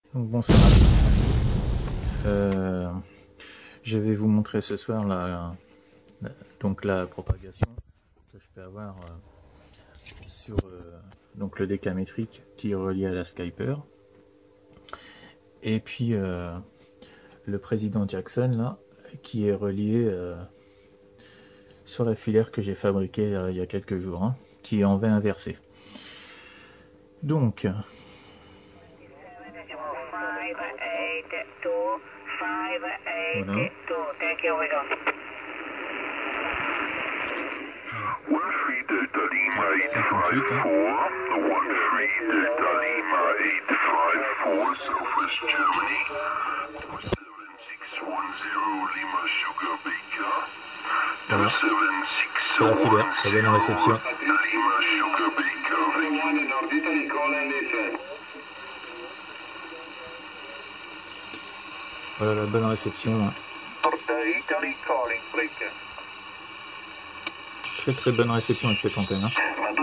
Donc bon, ça va. Je vais vous montrer ce soir donc la propagation que je peux avoir sur donc le décamétrique qui est relié à la Skyper. Et puis le président Jackson là, qui est relié sur la filaire que j'ai fabriquée il y a quelques jours, hein, qui est en V inversé. Donc voilà. 58, hein. Voilà, c'est la filaire, la bonne réception. Voilà la bonne réception. Hein. Très bonne réception avec cette antenne. Hein.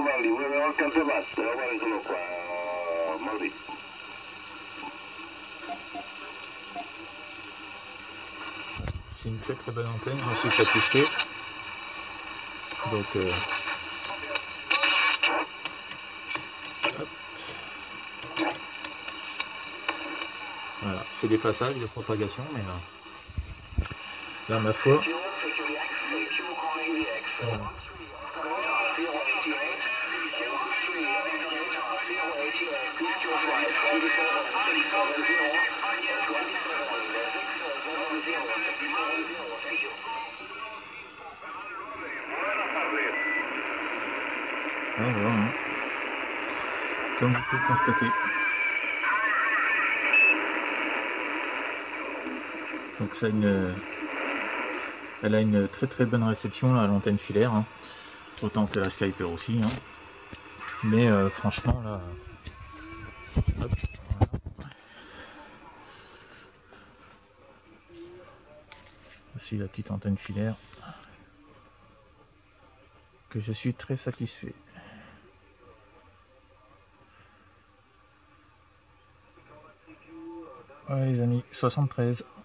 C'est une très bonne antenne, j'en suis satisfait. Donc voilà, c'est des passages de propagation, mais là ma foi. Voilà, hein. Comme vous pouvez constater. Donc ça elle a une très bonne réception là, à l'antenne filaire, hein. Autant que la Skyper aussi. Hein. Mais franchement là, hop, voilà. Voici la petite antenne filaire que je suis très satisfait. Voilà les amis, 73.